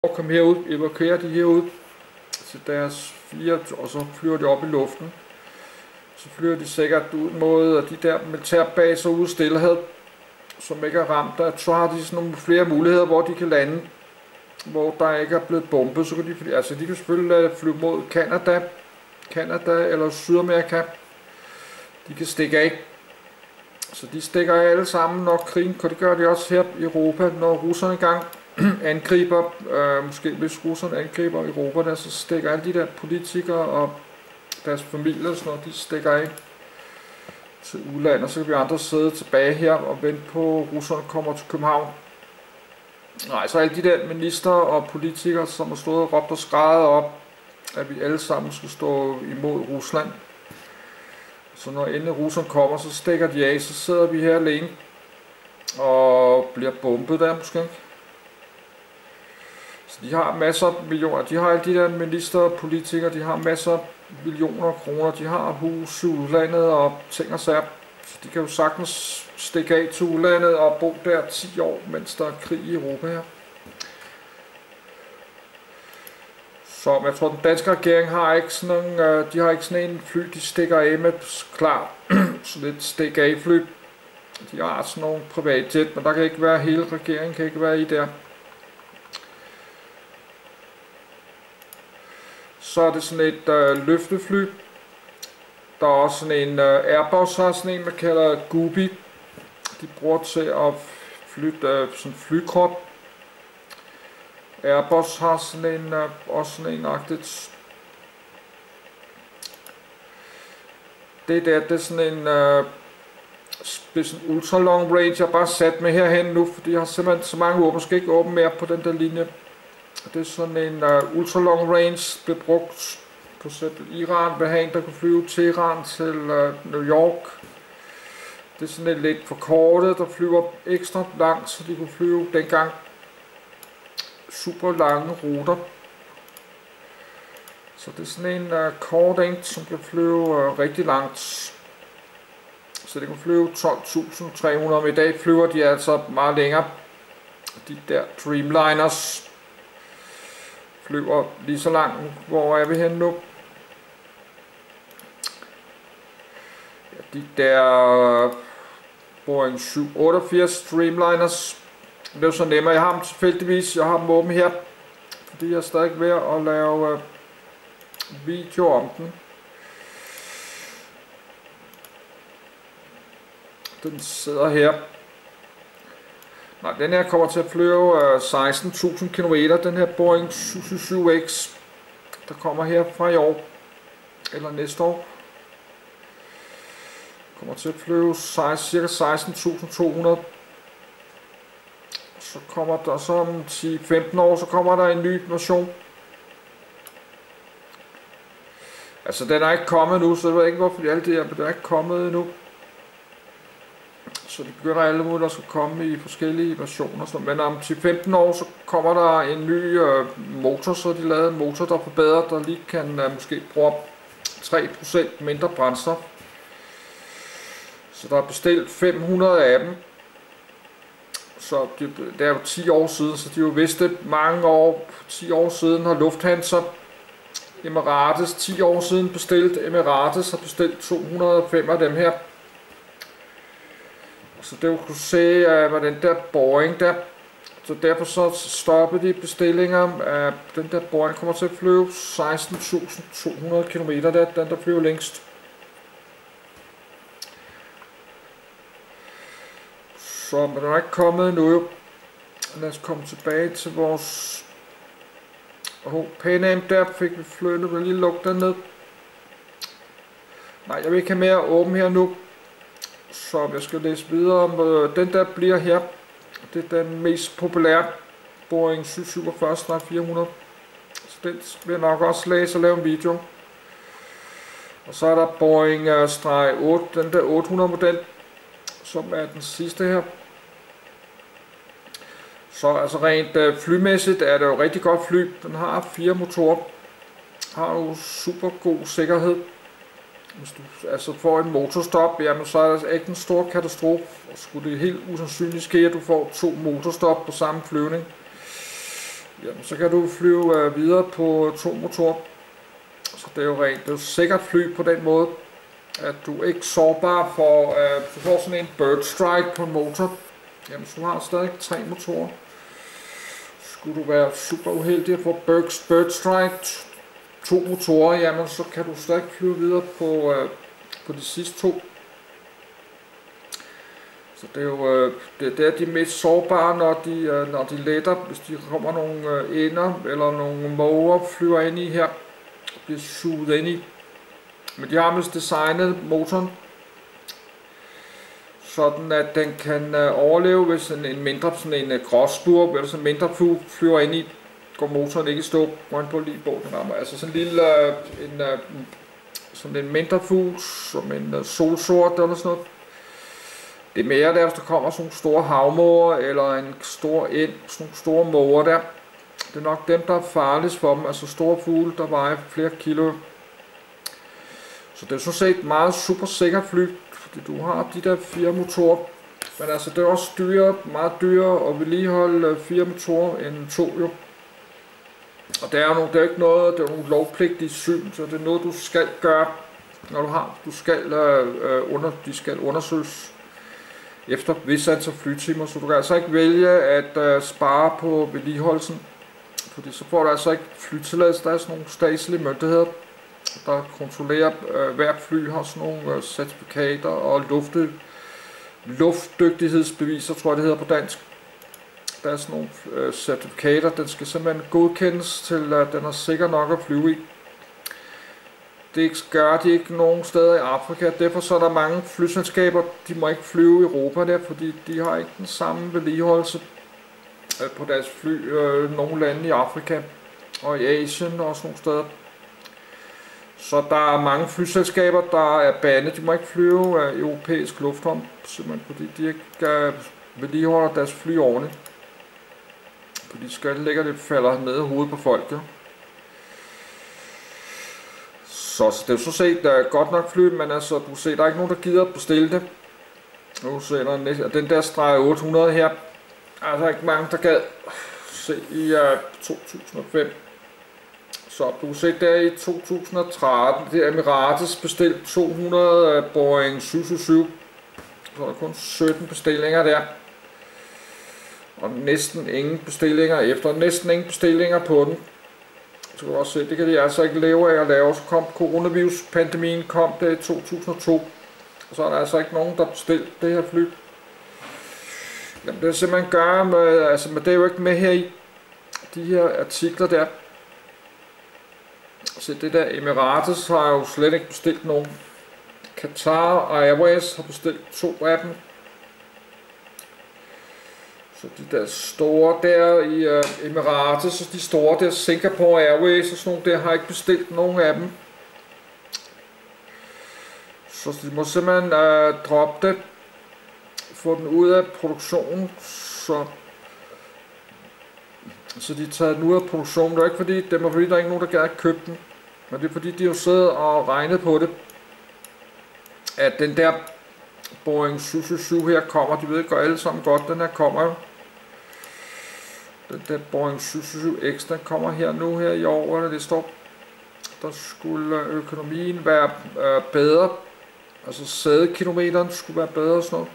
at komme herud, evakuere de herud til deres 4, og så flyver de op i luften. Så flyver de sikkert ud mod de der militærbaser ude i Stillehavet, som ikke er ramt. Så har de sådan nogle flere muligheder, hvor de kan lande, hvor der ikke er blevet bombet. Så kan de kan selvfølgelig flyve mod Canada eller Sydamerika. De kan stikke af. Så de stikker af alle sammen, når krigen, og det gør de også her i Europa, når russerne engang angriber, måske hvis russerne angriber Europa, der, så stikker alle de der politikere og deres familier, så når de stikker af til udlandet, så kan vi andre sidde tilbage her og vente på, at russerne kommer til København. Nej, så alle de der minister og politikere, som har stået og råbt og skreget op, at vi alle sammen skal stå imod Rusland. Så når endelig russerne kommer, så stikker de af, så sidder vi her alene og bliver bombet der måske. Så de har masser af millioner, de har alle de der minister og politikere, de har masser af millioner kroner, de har hus i udlandet og ting og sager. Så de kan jo sagtens stikke af til udlandet og bo der 10 år, mens der er krig i Europa her. Så jeg tror, den danske regering har ikke sådan nogle, de har ikke sådan en fly, de stikker af med klar, sådan et stik af fly. De har sådan nogle privatjet, men der kan ikke være, hele regeringen kan ikke være i der. Så er det sådan et løftefly. Der er også sådan en Airbus, har sådan en, man kalder Gobi. De bruger til at flytte sådan flykrop. Airbus har sådan en, også sådan en-agtigt. Det er sådan en sådan ultra long range, jeg har bare sat med herhen nu, fordi jeg har simpelthen så mange våben, skal ikke åbne mere på den der linje. Det er sådan en ultra long range, bliver brugt på eksempel Iran, vil have en, der kan flyve til Iran til New York. Det er sådan et lidt forkortet, der flyver ekstra langt, så de kunne flyve dengang super lange ruter. Så det er sådan en kort en, som kan flyve rigtig langt. Så det kan flyve 12.300, men i dag flyver de altså meget længere. De der Dreamliners flyver lige så langt. Hvor er vi henne nu? Ja, de der Boeing 787 Dreamliners. Det er jo så nemmere. Jeg har dem tilfældigvis. Jeg har dem åbne her, fordi jeg er stadig ved at lave video om den. Den sidder her. Nej, den her kommer til at flyve 16.000 km. Den her Boeing 777X, der kommer her fra i år, eller næste år, kommer til at flyve cirka 16.200. Så kommer der så om 10-15 år, så kommer der en ny version. Altså den er ikke kommet nu, så jeg ved ikke hvorfor alt det her, men den er ikke kommet endnu. Så det begynder alle mulige, der skal komme i forskellige versioner. Men om 10-15 år, så kommer der en ny motor, så de lavede en motor, der er forbedret, der lige kan måske bruge 3% mindre brændstof. Så der er bestilt 500 af dem. Så det er jo 10 år siden, så de jo vidste mange år, 10 år siden har Lufthansa Emirates 10 år siden bestilt. Emirates har bestilt 205 af dem her. Så det kunne se, var den der Boeing der. Så derfor så stoppede de bestillinger. Den der Boeing kommer til at flyve 16.200 km der, den der flyver længst. Så men den er ikke kommet endnu. Lad os komme tilbage til vores Pan Am der, fik vi flyttet, men lige lukke den ned. Nej, jeg vil ikke have mere åben her nu. Så jeg skal læse videre om den der bliver her. Det er den mest populære Boeing 747-400. Så den vil jeg nok også læse og lave en video. Og så er der Boeing 8, den der 800 model, som er den sidste her. Så altså rent flymæssigt er det jo rigtig godt fly. Den har 4 motorer. Har jo super god sikkerhed. Hvis du altså får en motorstop, jamen så er det ikke en stor katastrofe. Og skulle det helt usandsynligt ske, at du får 2 motorstop på samme flyvning, jamen, så kan du flyve videre på 2 motorer. Så det er jo rent, det er jo sikkert fly på den måde, at du er ikke sårbar for, du får sådan en bird strike på en motor. Jamen, så du har stadig 3 motorer. Skulle du være super uheldig at få bird strike 2 motorer, jamen så kan du stadig flyve videre på de sidste 2. Så det er jo det er de mest sårbare, når de letter, hvis de kommer nogle ender eller nogle måger flyver ind i her, bliver suget ind i. Men de har vist designet motoren sådan at den kan overleve, hvis en mindre sådan en gråspurv eller sådan en mindre fugl flyver ind i, går motoren ikke i stå, går ind på lige på den rammer. Altså sådan en lille sådan en mindre fugl, som en solsort eller sådan noget. Det er mere der, hvis der kommer sådan nogle store havmåger eller en stor end, sådan nogle store måger der. Det er nok dem, der er farligst for dem, altså store fugle, der vejer flere kilo. Så det er sådan set meget super sikkert fly, fordi du har de der 4 motorer. Men altså det er også meget dyrere at vedligeholde 4 motorer end 2 jo. Og det er ikke noget, det er nogle lovpligtige syn, så det er noget du skal gøre, når de skal undersøges efter vis antal flytimer, så du kan altså ikke vælge at spare på vedligeholdelsen, fordi så får du altså ikke flytilladelse. Der er sådan nogle statslige myndigheder, der kontrollerer hvert fly, har sådan nogle certifikater og luftdygtighedsbeviser, tror jeg det hedder på dansk. Der er sådan nogle certifikater, den skal simpelthen godkendes til, at den er sikker nok at flyve i. Det gør de ikke nogen steder i Afrika, derfor så er der mange flyselskaber, de må ikke flyve i Europa der, fordi de har ikke den samme vedligeholdelse på deres fly. Nogle lande i Afrika og i Asien og sådan nogle steder. Så der er mange flyselskaber, der er bandet, de må ikke flyve af europæisk luftrum, simpelthen fordi de ikke vedligeholder deres fly ordentligt. Fordi skallen ligger det falder ned i hovedet på folk, ja. Så det er jo så set godt nok fly, men altså, du ser, der er ikke nogen, der gider at bestille det. Nu ser der den der streg 800 her, altså ikke mange, der gad se i 2005. Så du ser der i 2013, det er Emirates bestilt 200 Boeing 777, så er der kun 17 bestillinger der. Og næsten ingen bestillinger efter, næsten ingen bestillinger på den. Så kan du også se, det kan de altså ikke leve af at lave. Så kom coronavirus-pandemien, kom det i 2002. Og så er der altså ikke nogen, der bestilte det her fly. Jamen det er simpelthen gøre med, altså men det er jo ikke med her i de her artikler der. Så det der Emirates har jo slet ikke bestilt nogen. Qatar og Airways har bestilt 2 af dem. Så de der store der i Emirates, og de store der Singapore Airways og sådan nogle der har ikke bestilt nogen af dem. Så de må simpelthen droppe det, få den ud af produktionen, så de tager den ud af produktionen. Det er ikke fordi, der er ikke nogen, der gerne købe den, men det er fordi, de har siddet og regnet på det, at den der Boeing 777 her kommer. De ved ikke alle sammen godt, den her kommer jo. Den der Boeing 777X, den kommer her nu her i år, eller det står, der skulle økonomien være bedre, altså sædekilometeren skulle være bedre og sådan noget.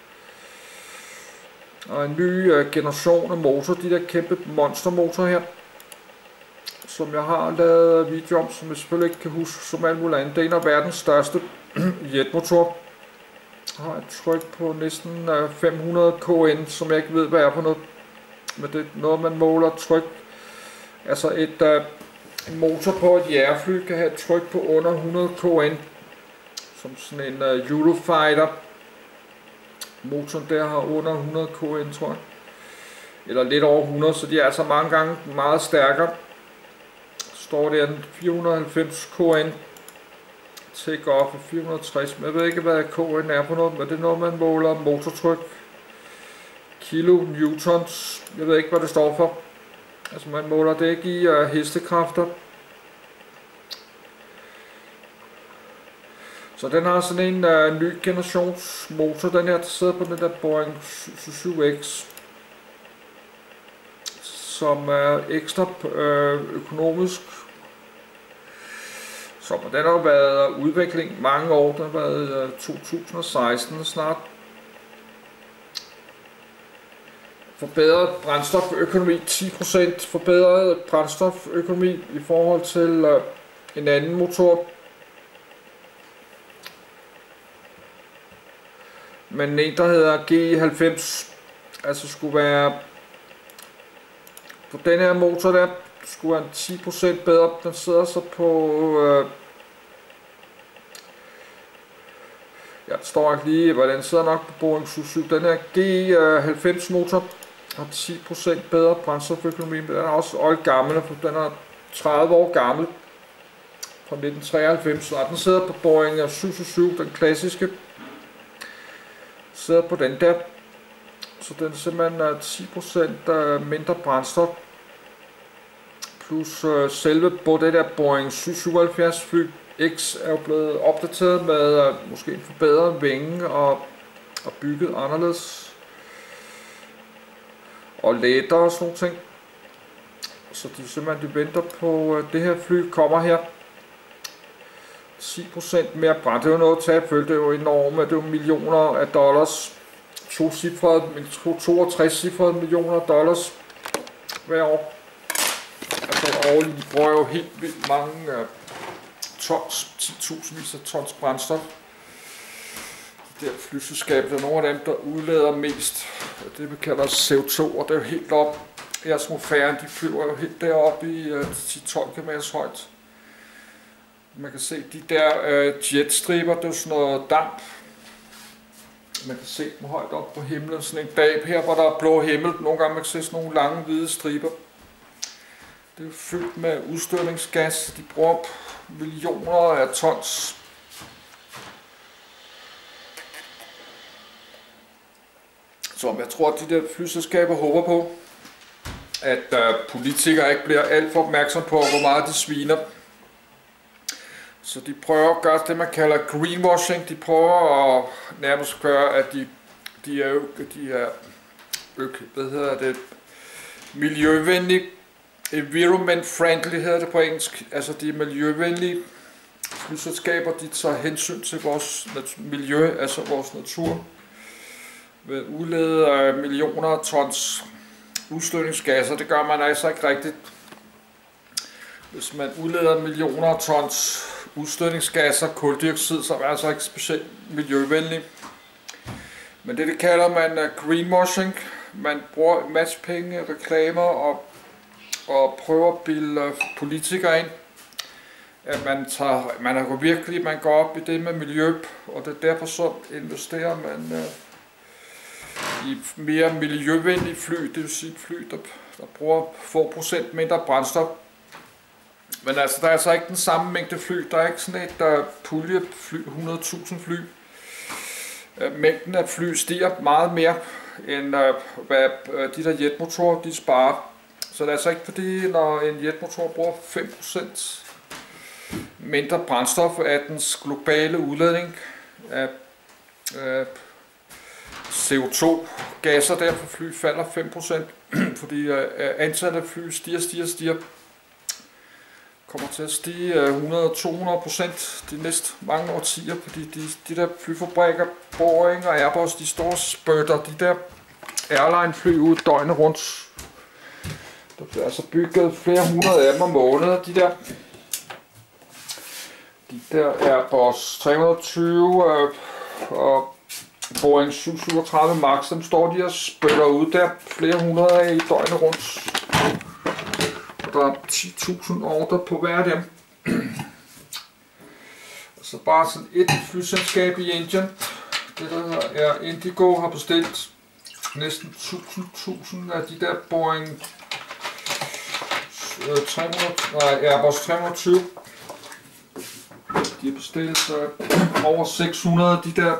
Og en ny generation af motor, de der kæmpe monstermotor her, som jeg har lavet video om, som jeg selvfølgelig ikke kan huske som alt muligt andet. Det er en af verdens største jetmotor. Har et tryk på næsten 500 kN, som jeg ikke ved hvad er på noget. Men det er noget man måler tryk. Altså en motor på et jægerfly kan have et tryk på under 100 kN. Som sådan en Eurofighter. Motoren der har under 100 kN, tror jeg. Eller lidt over 100, så de er altså mange gange meget stærkere. Står der 490 kN. Take-off 460. Jeg ved ikke hvad kN er på noget, men det er noget man måler motortryk. Kilo newtons. Jeg ved ikke hvad det står for. Altså man måler det ikke i hestekræfter. Så den har sådan en ny generations motor, den her, der sidder på den der Boeing 777X. som er ekstra økonomisk. Så den har været udvikling mange år, den har været 2016 snart. Forbedret brændstoføkonomi, 10% forbedret brændstoføkonomi i forhold til en anden motor. Men en, der hedder G90, altså skulle være på den her motor der, skulle være 10% bedre. Den sidder så på, ja, der står ikke lige, hvad den sidder nok på Boeing 77. Den her G90 motor har 10% bedre brændstoføkonomi, men den er også oldgammel, for den er 30 år gammel, fra 1993, og den sidder på Boeing 777, den klassiske, sidder på den der, så den simpelthen er 10% mindre brændstof, plus selve på det der Boeing 777 fly X er jo blevet opdateret med måske en forbedret vinge og bygget anderledes, og læder og sådan nogle ting. Så de venter på det her fly kommer her. 10% mere brændt, det er jo noget at tage følge, det er jo enormt, det er jo millioner af dollars, 62-cifrede millioner dollars hver år. Altså årligt, de bruger jo helt vildt mange tons, 10.000 af tons brændstof. Det her flyselskab, der er nogle af dem, der udleder mest, det vi kalder CO2, og det er jo helt op. Atmosfæren, de flyver jo helt deroppe i 10-12 km højt. Man kan se de der jetstriber, det er sådan noget damp. Man kan se dem højt op på himlen, sådan en dag her, hvor der er blå himmel. Nogle gange man kan se sådan nogle lange hvide striber. Det er fyldt med udstødningsgas. De bruger millioner af tons. Så jeg tror, at de der flyselskaber håber på, at politikere ikke bliver alt for opmærksom på, hvor meget de sviner. Så de prøver at gøre det, man kalder greenwashing. De prøver at nærmest gøre, at de er miljøvenlige, environment friendly hedder det på engelsk. Altså de er miljøvenlige flyselskaber, de tager hensyn til vores miljø, altså vores natur. Ved udlede millioner af tons udstødningsgasser, det gør man altså ikke rigtigt. Hvis man udleder millioner af tons udstødningsgasser, kuldioxid, så er det altså ikke specielt miljøvenligt. Men det kalder man greenwashing. Man bruger en masse penge, reklamer og prøver at bilde politikere ind. At man går op i det med miljø, og det er derfor så investerer man i mere miljøvenlige fly, det vil sige fly, der bruger få procent mindre brændstof. Men altså, der er altså ikke den samme mængde fly. Der er ikke sådan et puljefly, 100.000 fly. Mængden af fly stiger meget mere, end hvad de der jetmotorer, de sparer. Så det er altså ikke fordi, når en jetmotor bruger 5% mindre brændstof af dens globale udledning af CO2-gasser, derfor fly falder 5%, fordi antallet af fly stiger. Kommer til at stige 100-200% de næste mange årtier, fordi de der flyfabrikker, Boeing og Airbus, de står og spytter de der airline-fly ud døgnet rundt. Der bliver altså bygget flere hundrede af dem om måneden, de der Airbus 320 og Boeing 737 Max, dem står de og spytter ud der flere hundrede af i døgnet rundt. Der er 10.000 ordre på hver af dem. Så bare sådan et flyselskab i Indien, det der er Indigo, har bestilt næsten 1000 af de der Boeing Airbus 320. De har bestilt over 600 af de der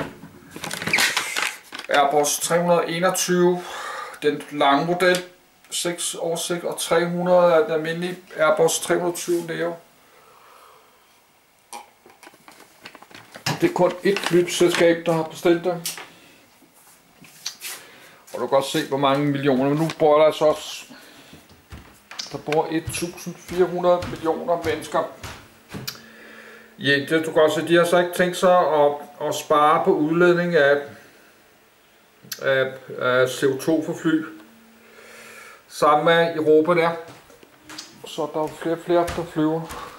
Airbus 321, den lange model. 6 oversigt og 300 af den almindelige Airbus 320 Neo. Det er kun et flyselskab, der har bestilt det. Og du kan godt se, hvor mange millioner, men nu bruger der altså også Der bor 1400 millioner mennesker i Indien. Du kan også se, de har så ikke tænkt sig at spare på udledning af CO2 for fly. Sammen med Europa der. Så der er flere og flere, der flyver.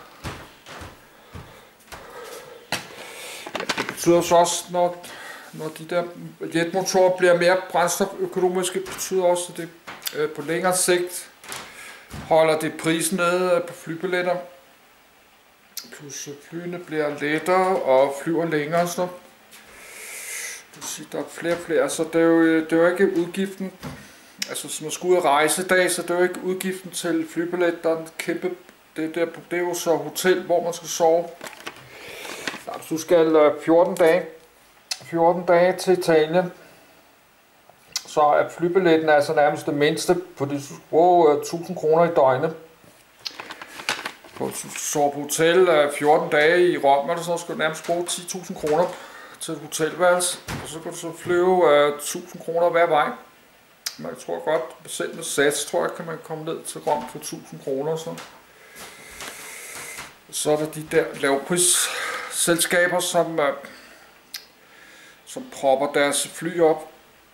Ja, det betyder så også, når de der jetmotorer bliver mere brændstoføkonomiske, betyder også, at det på længere sigt holder det prisen nede på flybilletter. Plus flyene bliver lettere og flyver længere. Så det vil sige, der er flere og flere, så det er jo ikke udgiften. Altså, hvis man skal ud og rejse i dag, så det er jo ikke udgiften til flybillet, der er en kæmpe. Det er jo så hotel, hvor man skal sove. Hvis du skal 14 dage til Italien, så er flybilletten altså nærmest det mindste, fordi du skal bruge 1000 kroner i døgnet. Hvis du sover på hotel 14 dage i Rom, eller så skal du nærmest bruge 10.000 kroner til et hotelværelse, og så kan du så flyve 1000 kroner hver vej. Men jeg tror godt, selv med sats, tror jeg, kan man komme ned til Rom for 1000 kroner. Så er der de der lavprisselskaber, som propper deres fly op.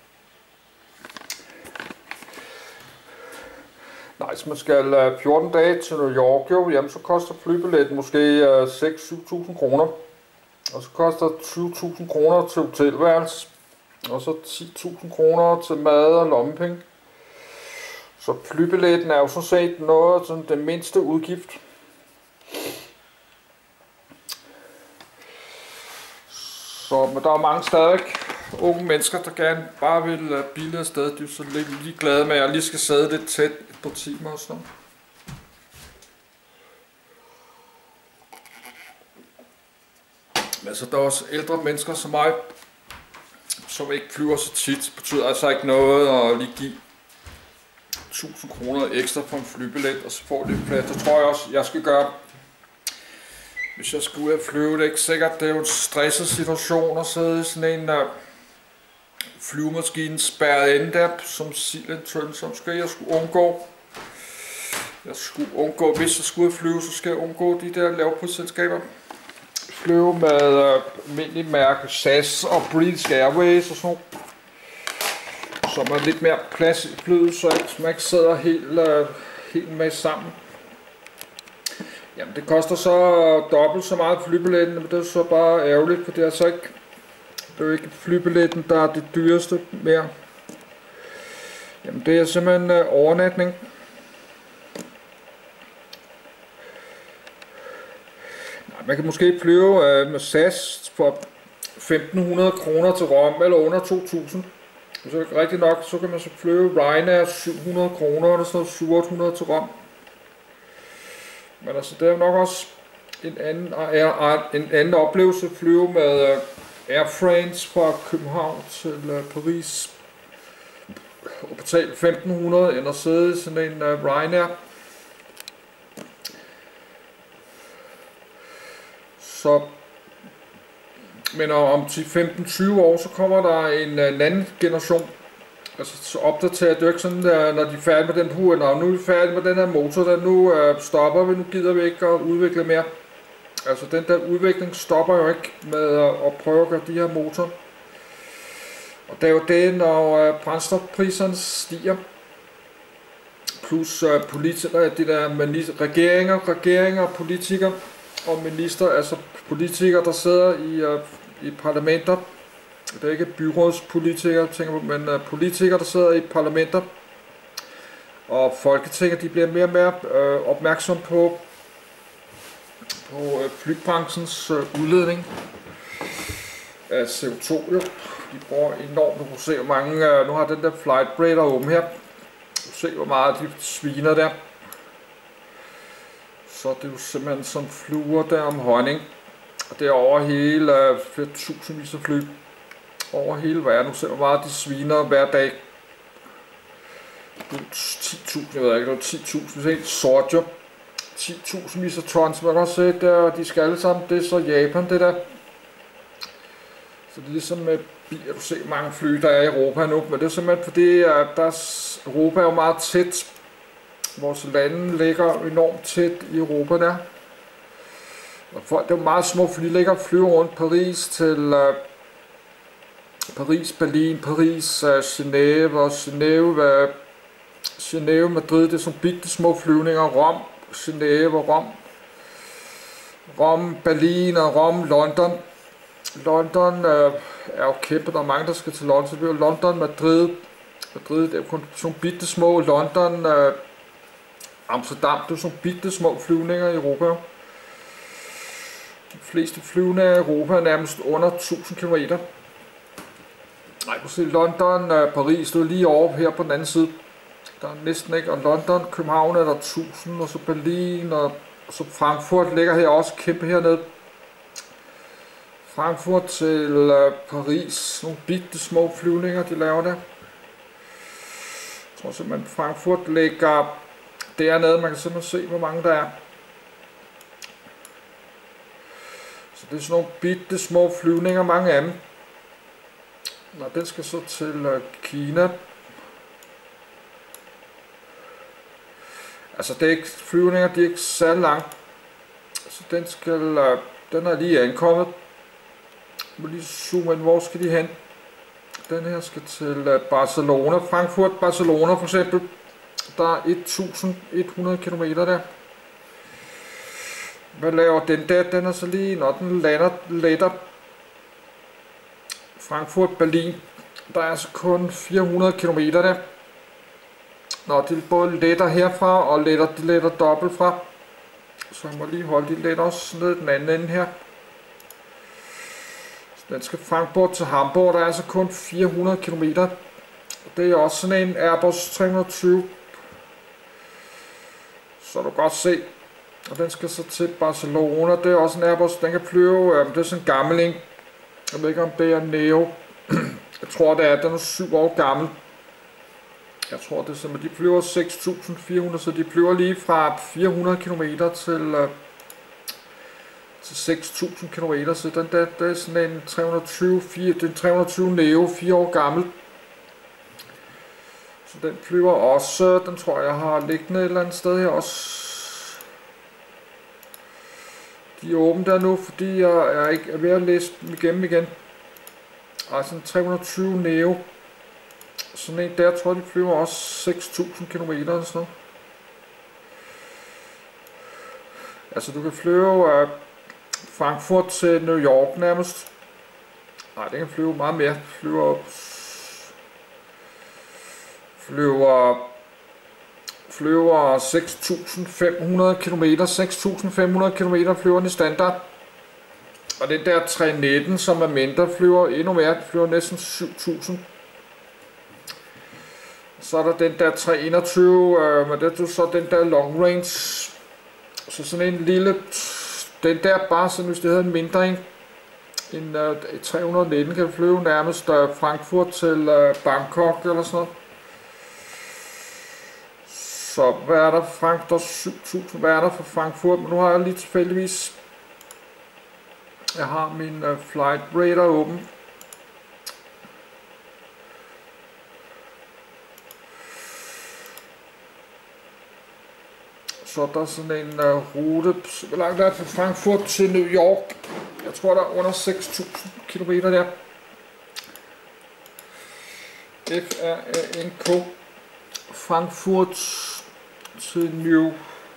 Nej, hvis man skal 14 dage til New York, jamen, så koster flybilletten måske 6-7.000 kroner. Og så koster 20.000 kroner til hotelværelse. Og så 10.000 kroner til mad og lommepenge. Så flybilletten er jo så set noget som den mindste udgift. Men der er mange stadig unge mennesker, der gerne bare vil bilde afsted. De er så lidt ligeglade med, at jeg lige skal sidde lidt tæt et par timer og sådan. Men så der er også ældre mennesker som mig, som ikke flyver så tit. Det betyder altså ikke noget at lige give 1000 kroner ekstra på en flybillet, og så får det plads. Det tror jeg også, jeg skal gøre. Hvis jeg skal ud og flyve, det er ikke sikkert. Det er jo en stresset situation at sidde i sådan en flyvemaskine spærret inde der, som silent turn, som skal jeg skulle undgå. Hvis jeg skulle flyve, så skal jeg undgå de der lavprisselskaber. Flyve med almindelige mærke SAS og British Airways og sådan, som er lidt mere plads i flyet, så man ikke sidder helt med sammen. Jamen, det koster så dobbelt så meget flybilletten, men det er så bare ærgerligt, for det er så ikke, det er jo ikke flybilletten, der er det dyreste mere. Jamen, det er simpelthen overnatning. Man kan måske flyve med SAS for 1.500 kroner til Rom, eller under 2.000. Hvis det er rigtig nok, så kan man så flyve Ryanair 700 kroner, eller så 700 til Rom. Men altså, det er jo nok også en anden oplevelse at flyve med Air France fra København til Paris. Og betale 1.500 end at sidde i sådan en Ryanair. Men om 10-15-20 år, så kommer der en anden generation. Altså, så opdaterer det jo ikke sådan, når de er færdige med den her, nu er vi færdige med den her motor, der nu stopper vi, nu gider vi ikke at udvikle mere. Altså, den der udvikling stopper jo ikke med at prøve at gøre de her motorer. Og det er jo det, når brændstofpriserne stiger, plus politikere, de der regeringer, politikere og minister, altså politikere, der sidder i parlamenter. Det er ikke byrådspolitikere, tænker på, men politikere, der sidder i parlamenter. Og Folketinget, de bliver mere og mere opmærksom på flybranchens udledning af CO2. Jo. De bruger enormt. Du kan se, hvor mange, nu har den der Flightradar åben her. Du kan se, hvor meget de sviner der. Så det er jo simpelthen som fluer der om honning. Og det er over hele flere tusindvis af fly. Over hele verden. Du ser, hvor meget de sviner hver dag. 10.000, jeg ved ikke, det er 10.000, helt sort jo. 10.000 vis af tons, man kan også se, der, de skal alle sammen, det er så Japan, det der. Så det er ligesom med biler, du ser mange fly, der er i Europa nu, men det er simpelthen fordi, Europa er jo meget tæt Vores lande ligger enormt tæt i Europa der. Og det er meget små, for de ligger og flyver rundt Paris til Paris, Berlin, Paris, Genève og Genève, Madrid. Det er sådan bitte små flyvninger. Rom, Genève og Rom, Berlin og Rom, London. London er jo kæmpe, der er mange, der skal til London. Så det er London, Madrid, det er kun sådan bitte små. London, Amsterdam, det er sådan bitte små flyvninger i Europa. De fleste flyvninger i Europa er nærmest under 1000 km. Nej, du se London, Paris, det er lige over her på den anden side. Der er næsten ikke, og London, København er der 1000, og så Berlin, og så Frankfurt ligger her også kæmpe hernede. Frankfurt til Paris, nogle bitte små flyvninger, de laver der. Jeg tror simpelthen, Frankfurt ligger dernede, man kan simpelthen se, hvor mange der er. Så det er sådan nogle bitte små flyvninger, mange af dem. Nå, den skal så til Kina. Altså det er ikke, flyvninger, de er ikke så langt. Så den er lige ankommet. Jeg må lige zoome ind, hvor skal de hen? Den her skal til Barcelona, Frankfurt, Barcelona for eksempel. Der er 1100 km der. Hvad laver den der? Den er så lige, når den letter. Frankfurt, Berlin. Der er altså kun 400 km der. Når de både letter herfra og de letter dobbelt fra. Så jeg må lige holde de letter også ned den anden ende her. Så den skal Frankfurt til Hamburg. Der er altså kun 400 km. Det er også sådan en Airbus 320. Så du godt se. Og den skal så til Barcelona. Det er også en Airbus. Den kan flyve. Det er sådan en gammel en. Jeg ved ikke om det er Neo. Jeg tror det er. Den er 7 år gammel. Jeg tror det er simpelthen. De flyver 6.400. Så de flyver lige fra 400 km til 6.000 km. Så den der, det er sådan en 320 Neo. 4 år gammel. Så den flyver også. Den tror jeg har liggende et eller andet sted her også. De er åbne der nu, fordi jeg er ikke ved at læse dem igennem igen. Altså en 320 Neo. Sådan en der, tror jeg, de flyver også 6.000 km eller sådan noget. Altså du kan flyve Frankfurt til New York nærmest. Nej, det kan flyve meget mere. Flyver 6.500 km. 6.500 km flyver den i standard. Og den der 319, som er mindre, flyver endnu mere. Flyver næsten 7.000. Så er der den der 321, men det er så den der long range. Så sådan en lille, den der bare sådan, hvis det hedder en mindre en. En 319 kan flyve nærmest Frankfurt til Bangkok eller sådan noget. Så hvad er der? Der er 7.000. Hvad er der for Frankfurt? Men nu har jeg lige tilfældigvis. Jeg har min flight radar åben. Så der er sådan en rute. Hvor langt er det fra Frankfurt til New York? Jeg tror der er under 6.000 km der. FRANK. Frankfurt til New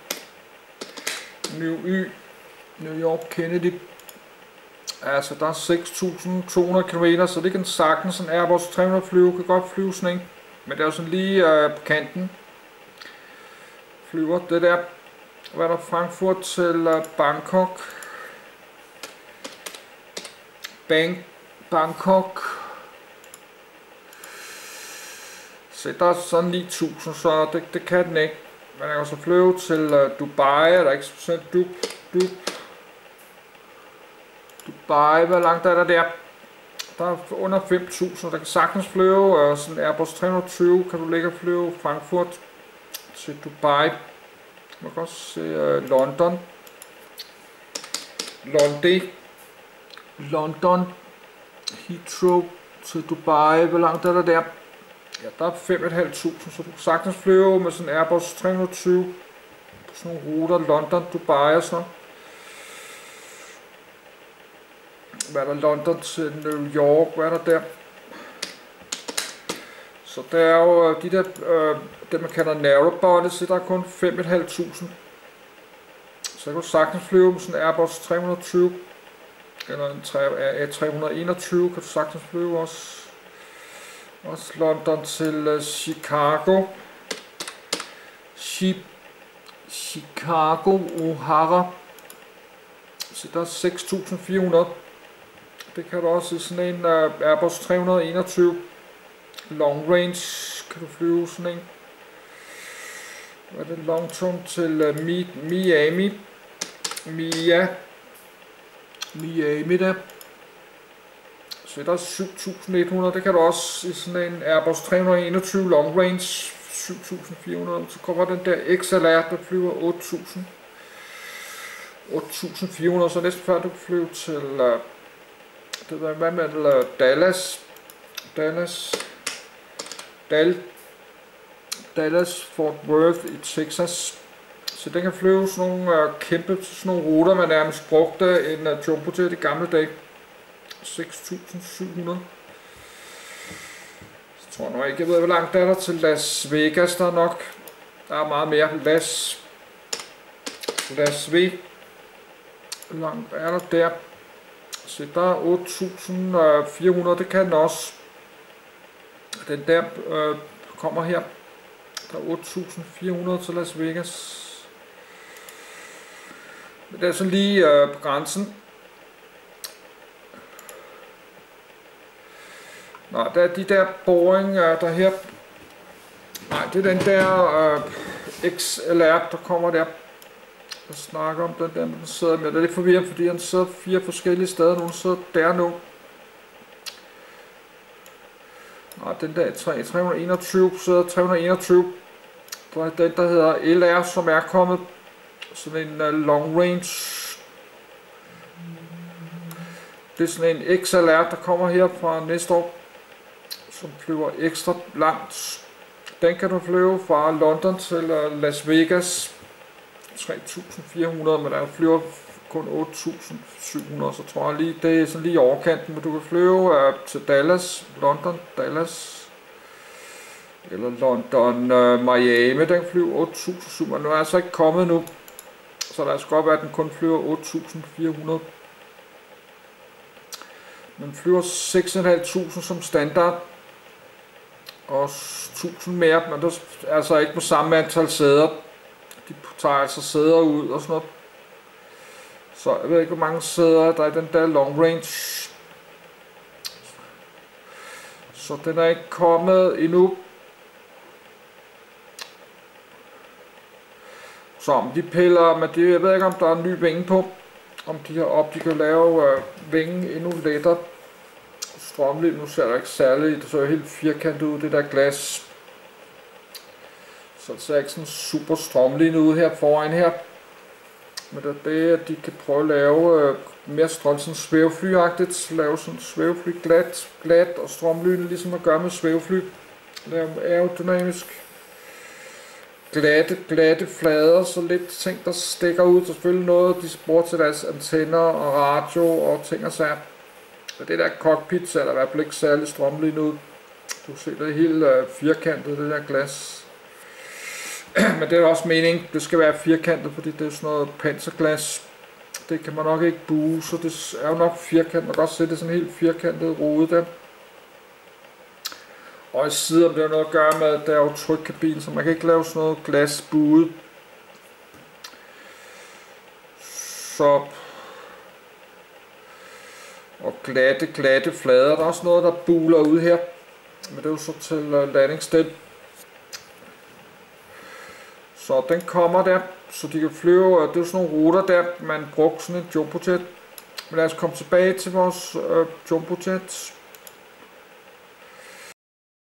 York Kennedy. Altså der er 6.200 km, så det kan sagtens en Airbus 300 flyve, kan godt flyve sådan en. Men det er jo sådan lige på kanten. Flyver det der. Hvad er der? Frankfurt til Bangkok. Bangkok. Se, der er sådan 9.000, så det kan den ikke. Men jeg kan så flyve til Dubai, der er ikke specielt Dubai, hvor langt er der der? Der er under 5.000, der kan sagtens flyve, sådan Airbus 320 kan du ligge og flyve Frankfurt til Dubai. Man kan også se London, Heathrow til Dubai, hvor langt er der der? Ja, der er 5.500, så du kan sagtens flyve med sådan en Airbus 320 på sådan nogle ruter, London, Dubai og sådan. Hvad er der, London til New York, hvad er der der? Så der er jo de der, det man kalder narrowbody, så der er kun 5.500. Så jeg kunne sagtens flyve med sådan en Airbus 320, eller en A321 kan du sagtens flyve også. Også London til Chicago. Chicago O'Hara. Så der er 6.400. Det kan du også i sådan en Airbus 321. Long range kan du flyve sådan en. Hvad er det, long term til Miami. Miami der. Så der er 7.100, det kan du også i sådan en Airbus 321 long range, 7.400, så kommer den der XLR, der flyver 8.400, så næsten før du kan flyve til, det var, hvad med Dallas Fort Worth i Texas. Så den kan flyve sådan nogle kæmpe, sådan nogle ruter, man nærmest brugte en jumbojet i gamle dage. 6.700. Så tror jeg ikke, jeg ved hvor langt der er der til Las Vegas, der er nok. Der er meget mere. Las Vegas. Hvor langt er der der? Så der er 8.400, det kan den også. Den der kommer her. Der er 8.400 til Las Vegas. Men det er sådan lige på grænsen. Nå, der er de der Boeing, der her. Nej, det er den der XLR, der kommer der. Jeg snakker om den der, den sidder med. Det er lidt forvirrende, fordi han sidder 4 forskellige steder. Nogle sidder der nu. Nå, den der 321 sidder 321. Der er den, der hedder LR, som er kommet. Sådan en long range. Det er sådan en XLR, der kommer her fra næste år, som flyver ekstra langt. Den kan du flyve fra London til Las Vegas. 3.400, men der flyver kun 8.700, så tror jeg lige, det er sådan lige overkanten, men du kan flyve til Dallas, London, Dallas, eller London, Miami, den flyver 8.700, men nu er altså ikke kommet nu, så der skal godt være, at den kun flyver 8.400. Den flyver 6.500 som standard, og 1.000 mere, men der er altså ikke på samme antal sæder. De tager altså sæder ud og sådan noget. Så jeg ved ikke, hvor mange sæder der er i den der long range. Så den er ikke kommet endnu. Så om de piller, men det, jeg ved ikke, om der er en ny vinge på. Om de her de kan lave vingen endnu lettere. Strømlinet, nu ser der ikke særligt, det ser helt firkantet ud, det der glas. Så det ser ikke sådan super strømlinet ud her foran her. Men det er det, at de kan prøve at lave mere strøm, sådan svæveflyagtigt. Lave sådan svævefly glat og strømlinet, ligesom at gøre med svævefly. Lave aerodynamisk. Glatte flader, så lidt ting, der stikker ud. Så selvfølgelig noget, de bruger til deres antenner og radio og ting og sager. Og det der cockpit ser der i hvert fald ikke særlig strømlinet ud. Du kan se, det er helt firkantet, det der glas. Men det er også meningen, det skal være firkantet, fordi det er sådan noget panserglas. Det kan man nok ikke buge, så det er jo nok firkantet. Man kan også se, det er sådan en helt firkantet rode der. Og i siden, det er noget at gøre med, at der er jo trykkabine, så man kan ikke lave sådan noget glasbuet. Så... Og glatte flader. Der er også noget, der buler ud her. Men det er jo så til landingssted. Så den kommer der, så de kan flyve. Det er jo sådan nogle ruter der, man brugte sådan en jumbojet. Men lad os komme tilbage til vores jumbojet.